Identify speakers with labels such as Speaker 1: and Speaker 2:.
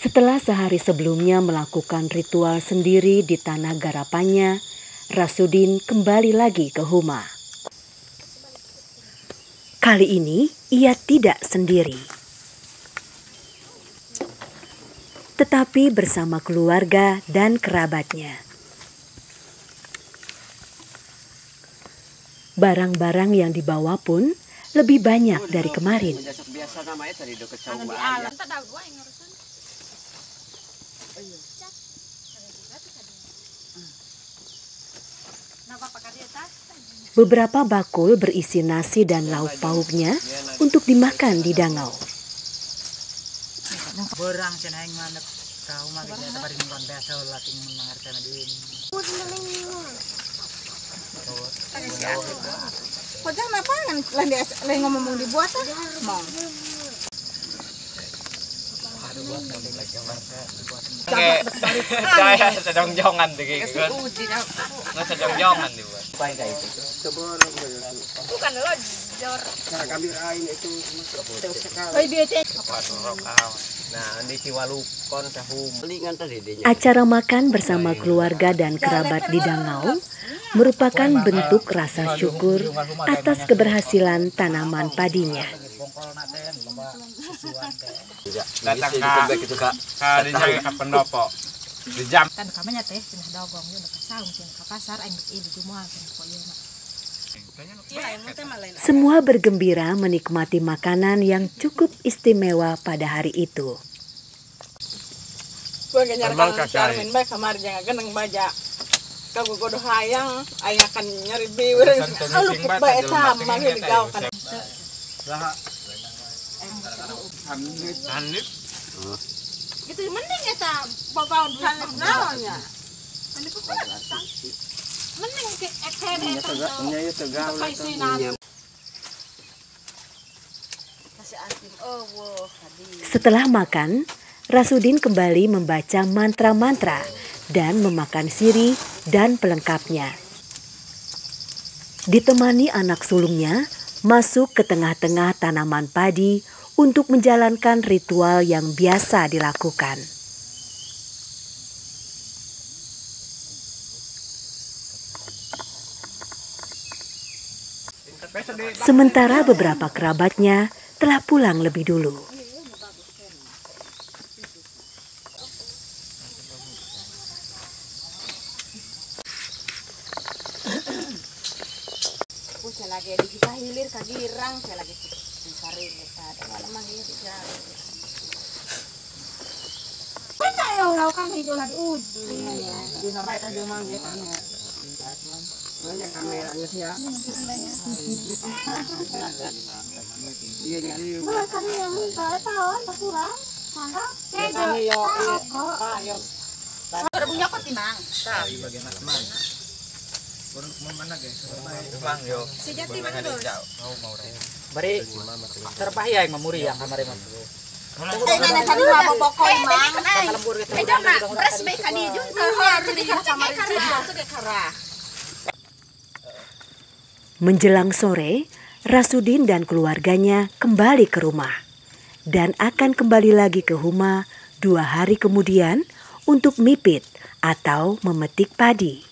Speaker 1: Setelah sehari sebelumnya melakukan ritual sendiri di tanah garapannya, Rasudin kembali lagi ke Huma. Kali ini ia tidak sendiri, tetapi bersama keluarga dan kerabatnya. Barang-barang yang dibawa pun lebih banyak dari kemarin. Beberapa bakul berisi nasi dan lauk pauknya untuk dimakan di Dangau.
Speaker 2: Sedong-jongan dibuat. Bukan lo jor. Cara kambing ain itu
Speaker 1: Acara makan bersama keluarga dan kerabat di Dangau merupakan bentuk rasa syukur atas keberhasilan tanaman padinya.
Speaker 2: Datang ke pendopo. Di jam.
Speaker 3: Kan kami nyate cenah dogong yun kasaung cenah ka pasar aing ieu jumoal cenah koyeuna.
Speaker 1: Semua bergembira menikmati makanan yang cukup istimewa pada hari itu.
Speaker 4: Gue nyarkan Carmen bae kamar jangan geneng baja. Kagu godo hayang aing akan nyari biwir. Aluk bae sama ge digau kan.
Speaker 2: Hanif.
Speaker 4: Itu mending eta bagaun hanif naonnya. Hanif kok mending ke ekene eta.
Speaker 1: Setelah makan, Rasudin kembali membaca mantra-mantra dan memakan sirih dan pelengkapnya. Ditemani anak sulungnya masuk ke tengah-tengah tanaman padi untuk menjalankan ritual yang biasa dilakukan. Sementara beberapa kerabatnya telah pulang lebih dulu.
Speaker 4: Lagi di kita hilir kagirang saya lagi cari kita ada malam lagi di jalan. Mana yang lakukan itu lagi di sampai tadi manggil banyak kameranya sih ya. Iya jadi. Kami yang tahun kurang. Kami yo. Ayo. Ada punya apa timang?
Speaker 2: Di bagian asman. Mana guys? Pulang yo.
Speaker 4: Sejati mana bos?
Speaker 5: Bari terpahaya yang memuri yang kamar imam.
Speaker 4: Mana tadi mau pokok mang.
Speaker 3: Jangan pres bae ka dieu junta. Jadi kamar itu kara.
Speaker 1: Menjelang sore, Rasudin dan keluarganya kembali ke rumah dan akan kembali lagi ke Huma 2 hari kemudian untuk mipit atau memetik padi.